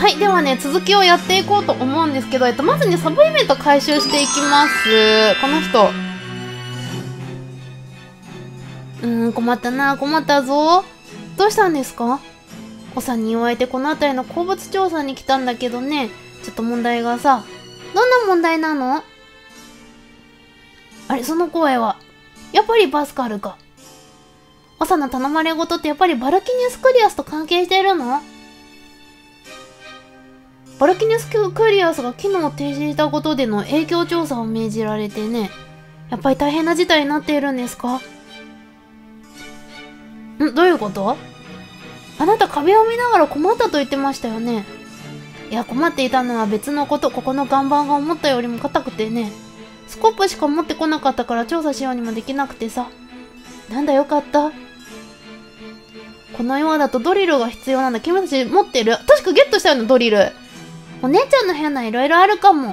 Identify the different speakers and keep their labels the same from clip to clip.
Speaker 1: はい、ではね、続きをやっていこうと思うんですけど、まずね、サブイベント回収していきます。この人。困ったな、困ったぞ。どうしたんですか？おさんに言われてこの辺りの鉱物調査に来たんだけどね、ちょっと問題がさ。どんな問題なの？あれ、その声は。やっぱりパスカルか。おさんの頼まれ事ってやっぱりバルキニュス・クリアスと関係しているの？バルキニュス・クリアスが機能を停止したことでの影響調査を命じられてね。やっぱり大変な事態になっているんですか？どういうこと？あなた壁を見ながら困ったと言ってましたよね。いや、困っていたのは別のこと。ここの岩盤が思ったよりも硬くてね。スコップしか持ってこなかったから調査しようにもできなくてさ。なんだよかった。この岩だとドリルが必要なんだ。君たち持ってる？確かゲットしたよね、ドリル。お姉ちゃんの部屋ないろいろあるかも。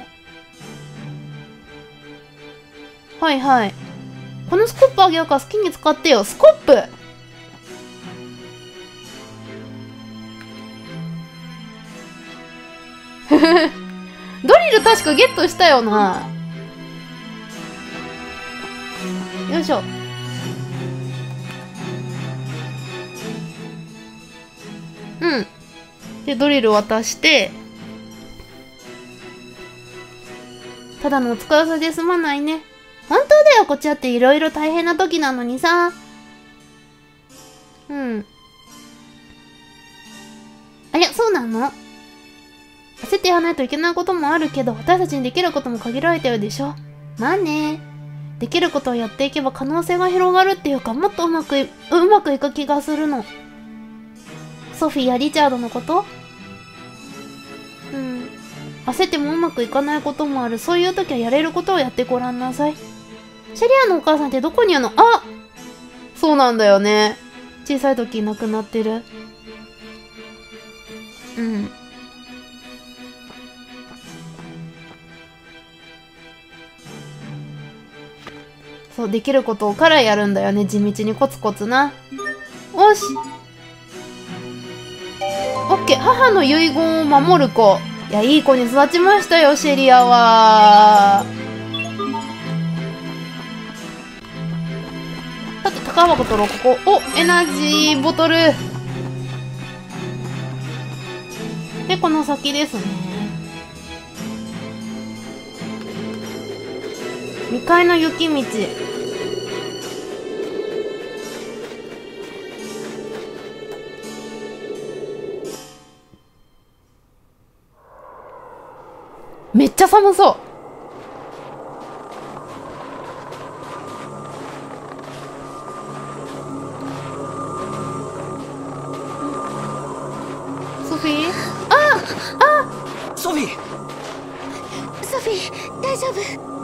Speaker 1: はいはい。このスコップあげようから好きに使ってよ。スコップドリル確かゲットしたよな。よいしょ。で、ドリル渡して、ただのお疲れさで済まないね。本当だよ、こっちだっていろいろ大変な時なのにさ。ありゃ、そうなの？焦ってやらないといけないこともあるけど、私たちにできることも限られてるでしょ。まあね。できることをやっていけば可能性が広がるっていうか、もっとうまくいく気がするの。ソフィーやリチャードのこと？焦ってもうまくいかないこともある。そういう時はやれることをやってごらんなさい。シェリアのお母さんってどこにいるの？あ！そうなんだよね。小さい時亡くなってる。そう、できることからやるんだよね。地道にコツコツな。よし。オッケー。母の遺言を守る子。いや、いい子に育ちましたよ、シェリアは。さて、宝箱取ろう、ここ。お、エナジーボトル。で、この先ですね。2階の雪道。めっちゃ寒そう。ソフィー？
Speaker 2: ソフィー！
Speaker 3: ソフィー、大丈夫？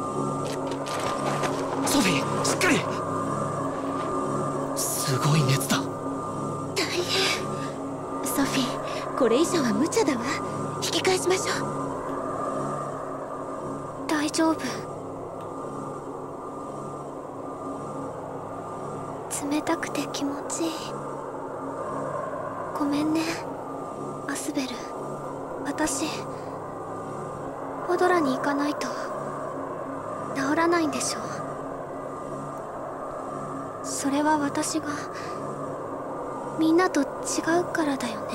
Speaker 2: ソフィー、しっかり！すごい熱だ。
Speaker 3: 大変。ソフィー、これ以上は無茶だわ。引き返しましょう。大丈夫。冷たくて気持ちいい。ごめんね、アスベル。私オドラに行かないと治らないんでしょ。それは私がみんなと違うからだよね。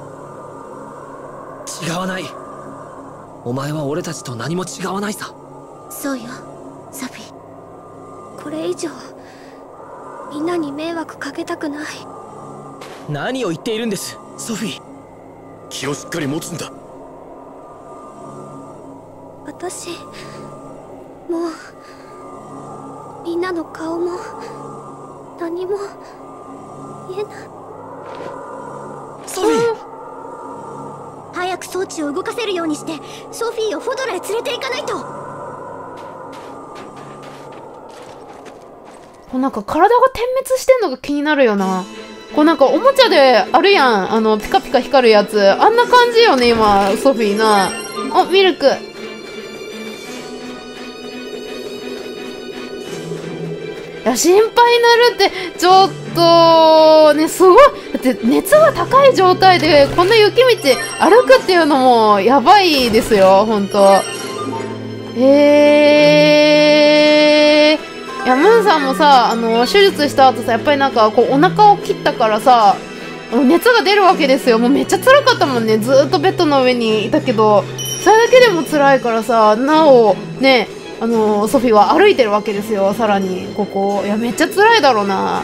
Speaker 2: 違わない。お前は俺たちと何も違わないさ。
Speaker 3: そうよ、サフィ。これ以上みんなに迷惑かけたくない。
Speaker 2: 何を言っているんです、ソフィー。
Speaker 4: 気をしっかり持つんだ。
Speaker 3: 私もうみんなの顔も何も言えない。
Speaker 2: ソフィー！
Speaker 3: 早く装置を動かせるようにしてソフィーをフォドラへ連れて行かないと。
Speaker 1: こうなんか体が点滅してんのが気になるよな。こうなんかおもちゃであるやん。ピカピカ光るやつ。あんな感じよね、今、ソフィーな。お、ミルク。いや、心配になるって、ちょっね、すごい。だって熱が高い状態でこんな雪道歩くっていうのもやばいですよ、ほんと。いや、ムーンさんもさ、手術した後さ、やっぱりなんかこうお腹を切ったからさ、熱が出るわけですよ。もうめっちゃ辛かったもんね。ずーっとベッドの上にいたけど、それだけでも辛いからさ、なおね、ソフィーは歩いてるわけですよ。さらにここ、いや、めっちゃ辛いだろうな。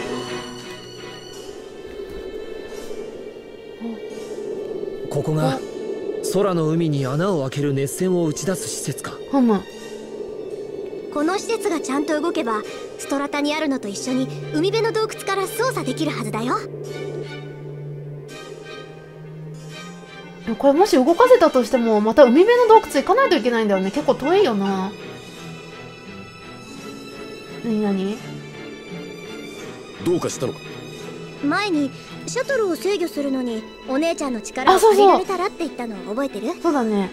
Speaker 2: ここが空の海に穴を開ける熱線を打ち出す施設か。
Speaker 1: ふむ。
Speaker 3: この施設がちゃんと動けばストラタにあるのと一緒に海辺の洞窟から操作できるはずだよ。
Speaker 1: これもし動かせたとしてもまた海辺の洞窟行かないといけないんだよね。結構遠いよな。何
Speaker 4: どうかしたのか。
Speaker 3: 前にシャトルを制御するのにお姉ちゃんの力を借りられたらって言ったのを覚えてる？
Speaker 1: そうだね。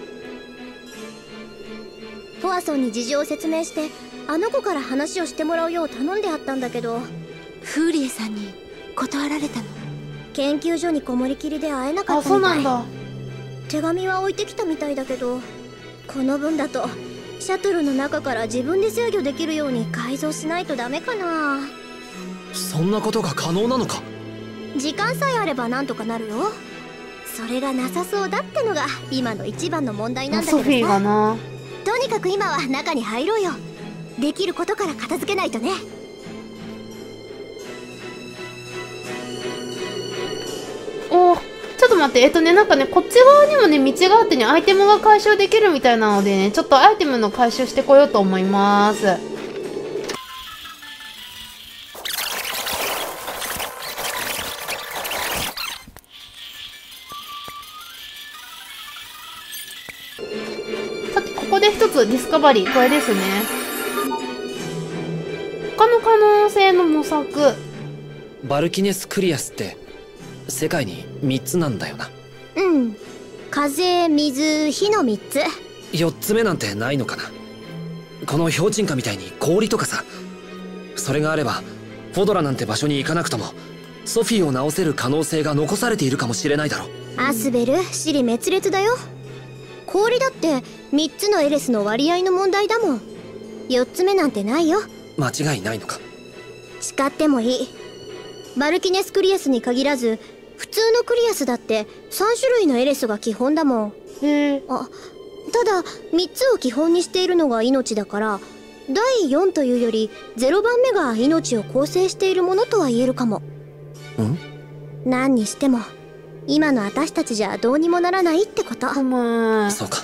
Speaker 3: フォアソンに事情を説明してあの子から話をしてもらうよう頼んであったんだけど、
Speaker 5: フーリエさんに断られたの。
Speaker 3: 研究所にこもりきりで会えなか
Speaker 1: あ、
Speaker 3: ったみたい。
Speaker 1: そうなんだ。
Speaker 3: 手紙は置いてきたみたいだけど、この分だとシャトルの中から自分で制御できるように改造しないとダメかな。
Speaker 2: そんなことが可能なのか。
Speaker 3: 時間さえあればなんとかなるよ。それがなさそうだってのが今の一番の問題なんだけどさ。
Speaker 1: ソフィーがな。
Speaker 3: とにかく今は中に入ろうよ。できることから片付けないとね。
Speaker 1: おー、ちょっと待って。なんかね、こっち側にもね、道があってね、アイテムが回収できるみたいなのでね、ちょっとアイテムの回収してこようと思います。さて、ここで一つディスカバリー。これですね。他の可能性の模索。
Speaker 2: バルキネス・クリアスって世界に3つなんだよな。
Speaker 3: うん。風、水、火の3つ。
Speaker 2: 4つ目なんてないのかな。この氷鎮下みたいに氷とかさ。それがあればフォドラなんて場所に行かなくともソフィーを治せる可能性が残されているかもしれないだろう。
Speaker 3: アスベル、シリ滅裂だよ。氷だって3つのエレスの割合の問題だもん。4つ目なんてないよ。
Speaker 2: 間違いないのか。
Speaker 3: 誓ってもいい。バルキネスクリアスに限らず普通のクリアスだって3種類のエレスが基本だもん。
Speaker 1: へえ。
Speaker 3: あ、ただ3つを基本にしているのが命だから、第4というより0番目が命を構成しているものとは言えるかも。何にしても今の私たちじゃどうにもならないってこと。
Speaker 1: そう
Speaker 2: か。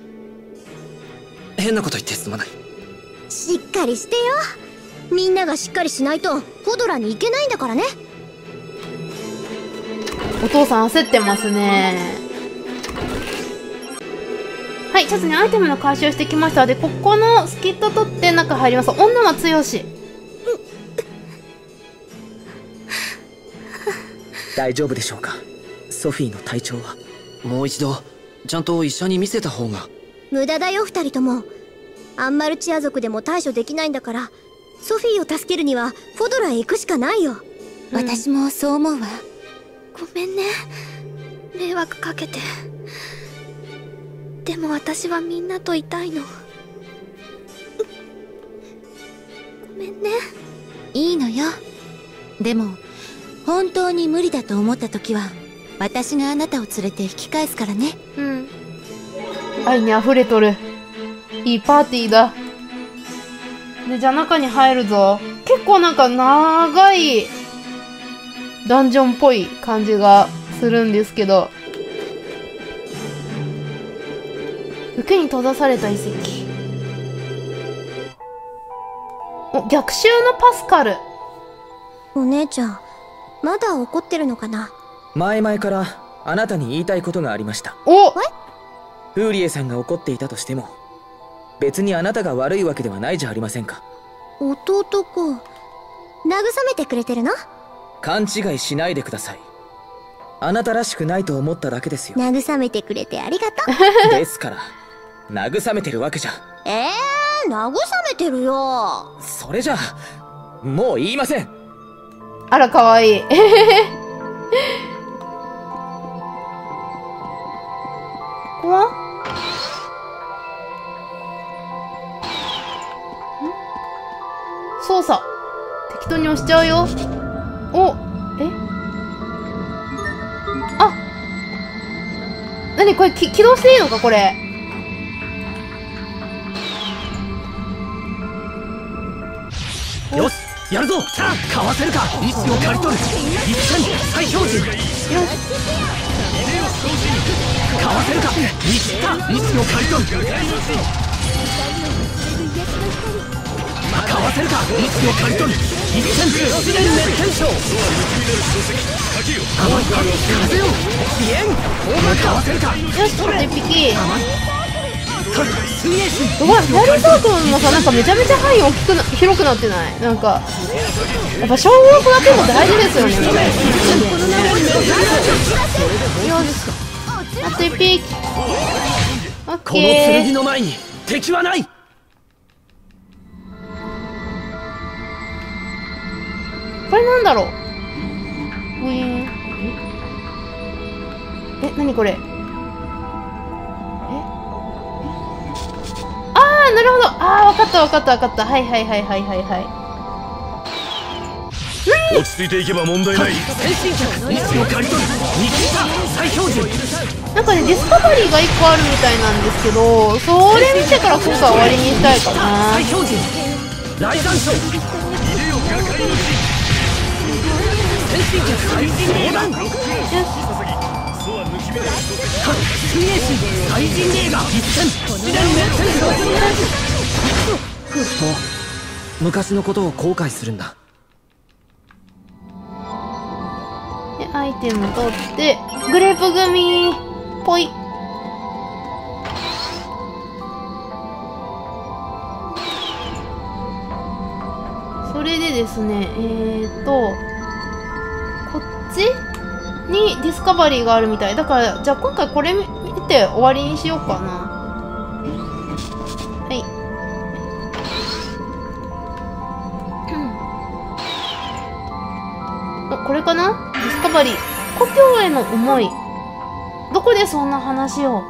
Speaker 2: 変なこと言ってすまない。
Speaker 3: しっかりしてよ。みんながしっかりしないとフォドラに行けないんだからね。
Speaker 1: お父さん焦ってますね。はい、ちょっとね、アイテムの回収してきました。で、ここのスキット取って中入ります。女は強し。
Speaker 6: 大丈夫でしょうか、ソフィーの体調は。
Speaker 2: もう一度ちゃんと医者に見せた方が。
Speaker 3: 無駄だよ2人とも。アンマルチア族でも対処できないんだから、ソフィーを助けるにはフォドラへ行くしかないよ。
Speaker 5: 私もそう思うわ。
Speaker 3: ごめんね、迷惑かけて。でも私はみんなといたいの。ごめんね。
Speaker 5: いいのよ。でも本当に無理だと思った時は私があなたを連れて引き返すからね。
Speaker 1: うん。愛に溢れとる。いいパーティーだ。で、じゃあ中に入るぞ。結構なんか長いダンジョンっぽい感じがするんですけど。受けに閉ざされた遺跡。お、逆襲のパスカル。
Speaker 3: お姉ちゃん、まだ怒ってるのかな。
Speaker 6: 前々からあなたに言いたいことがありました。
Speaker 1: お、
Speaker 6: フーリエさんが怒っていたとしても別にあなたが悪いわけではないじゃありませんか。
Speaker 3: 弟か。慰めてくれてるの？
Speaker 6: 勘違いしないでください。あなたらしくないと思っただけですよ。
Speaker 3: 慰めてくれてありがとう。
Speaker 6: ですから慰めてるわけじゃ。
Speaker 3: 慰めてるよ。
Speaker 6: それじゃあもう言いません。
Speaker 1: あら、かわいい。ここは操作。適当に押しちゃうよ。お、あ、なにこれ、起動していいのかこれ。
Speaker 2: よし、やるぞ。さあ、かわせるか。位置を刈り取る。一戦再標準。よし、かわせるか。見切った。位置を刈り取る。かわせるか。位置を刈り取る。一戦試練熱天章。風よ飛燕。かわせるか。
Speaker 1: よし、一匹。
Speaker 2: 水泳神。
Speaker 1: うわ、ファイルサークルもさ、なんかめちゃめちゃ範囲広くなってない？なんか、やっぱ小学だけも大事ですよね。よし、あと一匹。オッ
Speaker 2: こ
Speaker 1: ケー。
Speaker 2: の剣の前に敵はない。
Speaker 1: これなんだろう。ウィーン。なにこれ。なるほど。わかったわかったわかった。はいはいはいはいはいはい。
Speaker 4: 落ち着いていけば問題ない。
Speaker 2: 先進客、位置を刈り取る。見切った再標準。
Speaker 1: なんかね、ディスカバリーが1個あるみたいなんですけど、それ見てから今回終わりにしたいかな。
Speaker 2: 再標準。雷山椒。先進客最人霊眼。水泳神最人霊眼。一戦試練熱天章。と昔のことを後悔するんだ。
Speaker 1: で、アイテム取ってグレープグミぽい。それでですね、こっちにディスカバリーがあるみたいだから、じゃあ今回これ見て終わりにしようかな。はい。これかな？ディスカバリー。故郷への思い。どこでそんな話を？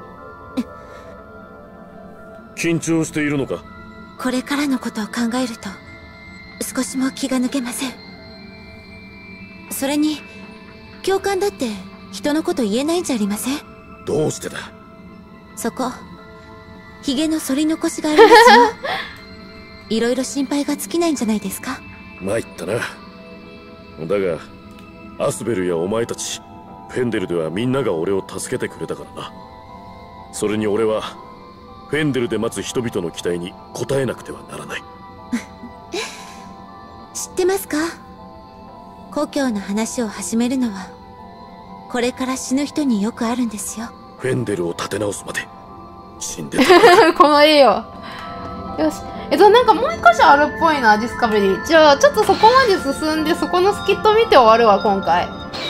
Speaker 4: 緊張しているのか？
Speaker 5: これからのことを考えると少しも気が抜けません。それに教官だって人のこと言えないんじゃありません？
Speaker 4: どうしてだ？
Speaker 5: そこヒゲの反り残しがありますよ。いろいろ心配が尽きないんじゃないですか？
Speaker 4: 参ったな。だがアスベルやお前たちフェンデルではみんなが俺を助けてくれたからな。それに俺はフェンデルで待つ人々の期待に応えなくてはならない。
Speaker 5: 知ってますか？故郷の話を始めるのはこれから死ぬ人によくあるんですよ。
Speaker 4: フェンデルを立て直すまで死んでた。
Speaker 1: この絵よ。よし。なんかもう一箇所あるっぽいな、ディスカバリー。じゃあ、ちょっとそこまで進んで、そこのスキット見て終わるわ、今回。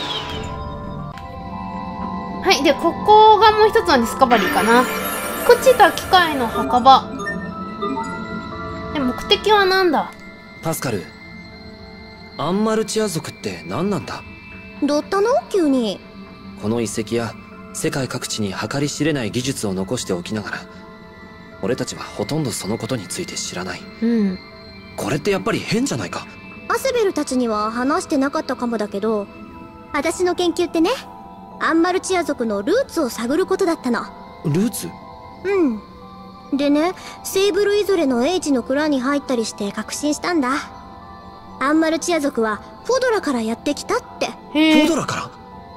Speaker 1: はい。で、ここがもう一つのディスカバリーかな。朽ちた機械の墓場。で、目的は何だ？
Speaker 2: パスカル、アンマルチア族って何なんだ？
Speaker 3: どったの急に。
Speaker 2: この遺跡や世界各地に計り知れない技術を残しておきながら、俺たちはほとんどそのことについて知らない。
Speaker 1: うん。
Speaker 2: これってやっぱり変じゃないか？
Speaker 3: アスベルたちには話してなかったかもだけど、私の研究ってね、アンマルチア族のルーツを探ることだったの。
Speaker 2: ルーツ？
Speaker 3: うん。でね、セイブルイゾレの英知の蔵に入ったりして確信したんだ。アンマルチア族はフォドラからやってきたって。
Speaker 2: フォドラから？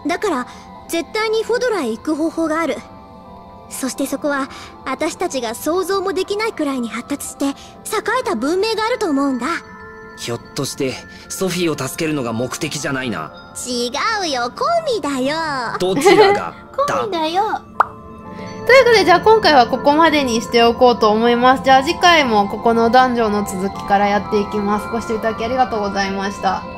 Speaker 3: だから絶対にフォドラへ行く方法がある。そしてそこは私たちが想像もできないくらいに発達して栄えた文明があると思うんだ。
Speaker 2: ひょっとしてソフィーを助けるのが目的じゃないな。
Speaker 3: 違うよ、コミだよ。
Speaker 2: どちらが
Speaker 1: コミだよ。ということで、じゃあ今回はここまでにしておこうと思います。じゃあ次回もここのダンジョンの続きからやっていきます。ご視聴いただきありがとうございました。